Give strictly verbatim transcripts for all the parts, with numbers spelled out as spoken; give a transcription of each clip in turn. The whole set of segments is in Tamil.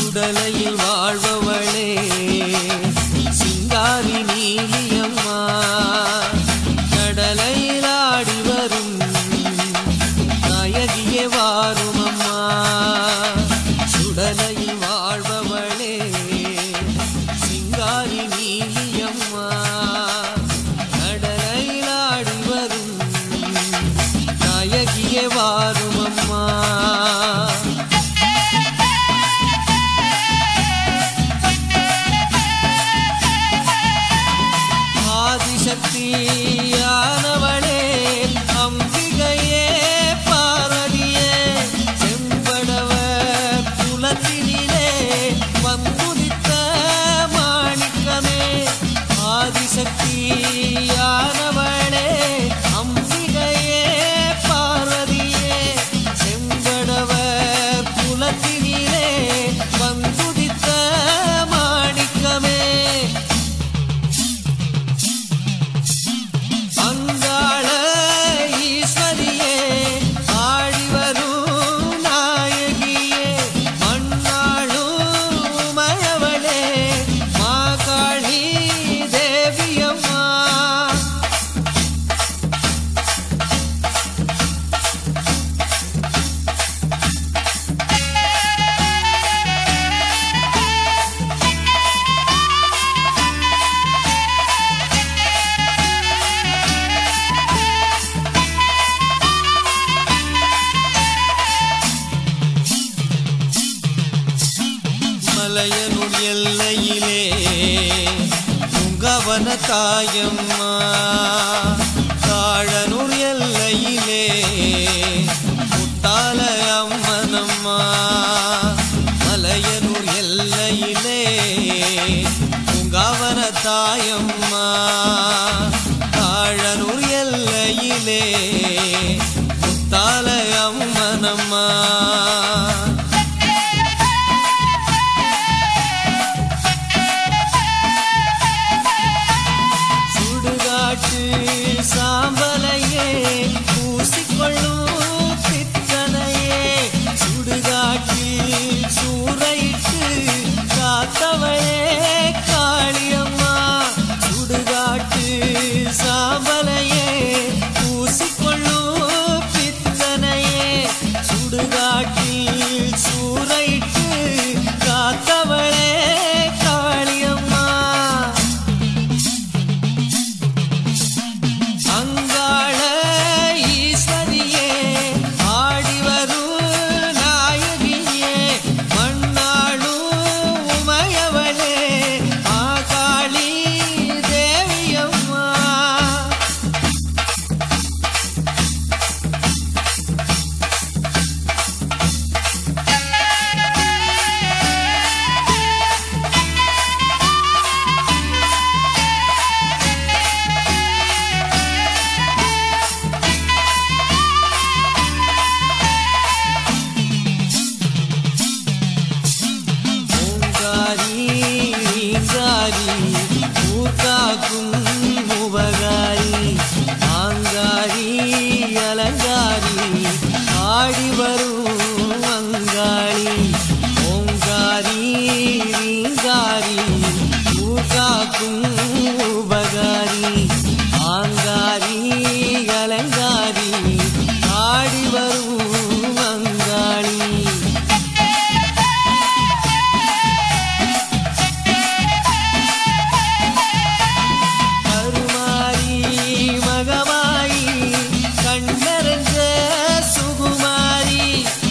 சுடலையில் வாழ்பவளே சிங்காரி நீலியம்மா கடலையில் ஆடி வரும் நாயகியே வாரும் அம்மா சுடலையில் வாழ்பவளே சிங்காரி நீலியம்மா கடலையில் ஆடி வரும் நாயகியே வாரும் அம்மா சக்தியானவளே அம்பிகையே பார்வதியே செம்படவர் குலத்தினிலே வந்துதித்த மாணிக்கமே ஆதிசக்தியானவளே அம்பிகையே பார்வதியே செம்படவர் குலத்தினிலே வந்துதித்த மாணிக்கமே அங்காள ஈஸ்வரியே ஆடி வரும் நாயகியே மண்ணாளும் உமையவளே மாகாளி தேவியம்மா மலையனூர் எல்லையிலே உங்கவன தாயம்மா தாழனூர் எல்லையிலே முத்தால அம்மனம்மா மலையனூர் எல்லையிலே உங்கவன தாயம்மா தாழனூர் எல்லையிலே முத்தால அம்மனம்மா சாம்பலையே பூசிக்கொள்ளும் பித்தனையே சுடுகாட்டில் சூறையிட்டு காத்தவளே காளியம்மா சுடுகாட்டு சாம்பலையே பூசிக்கொள்ளும் பித்தனையே சுடுகாட்டில் சூறையிட்டு காத்தவளே காளியம்மா அங்காள ஈஸ்வரியே ஆடி வரும் நாயகியே மண்ணாளும் உமையவளே மாகாளி தேவியம்மா உபகாரி ஆங்காரி அலங்காரி ஆடி வரும் அங்காளி ஓங்காரி ரீங்காரி ஊர்காக்கும் உபகாரி ஆங்காரி அலங்காரி ஆடி வரும் அங்காளி மகமாயி கண்ணரஞ்ச சுகுமாரி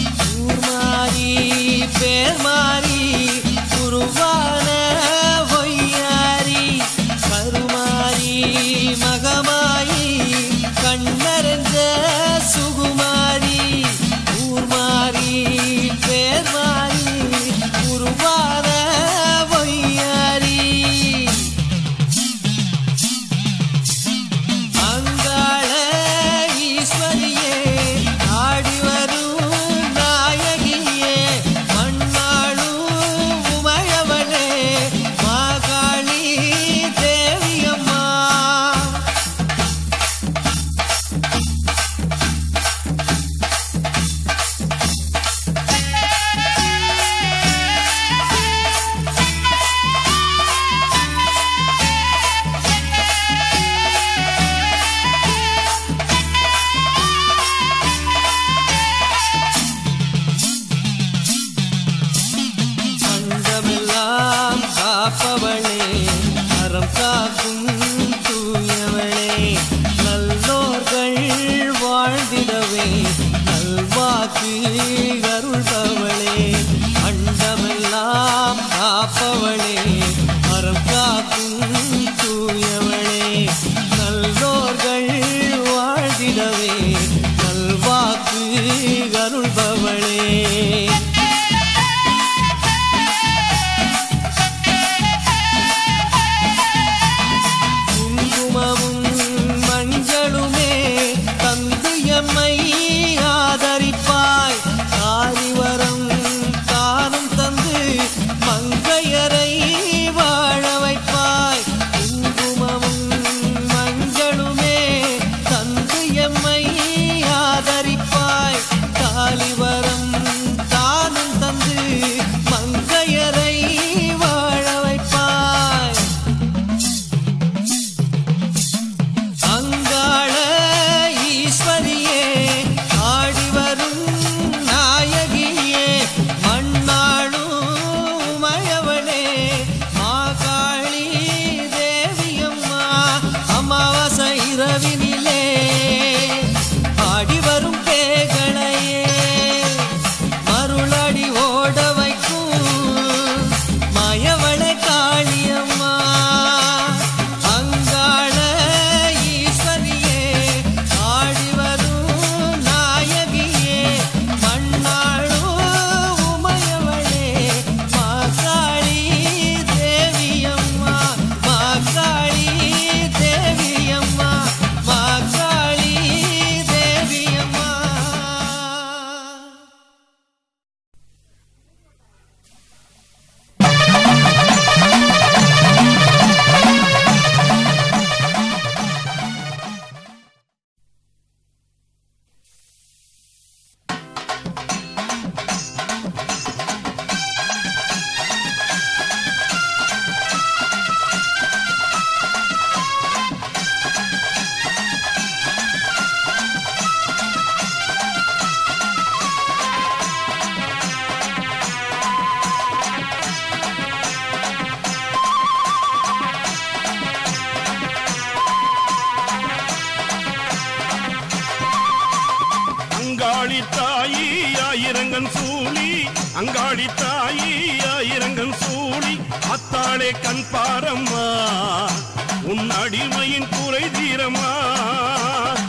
ஆயிரங்கன் சூழி அங்காளி தாயி ஆயிரங்கன் சூழி அத்தாளே கண் பாரம்மா உன் அடிமையின் குறை தீரம்மா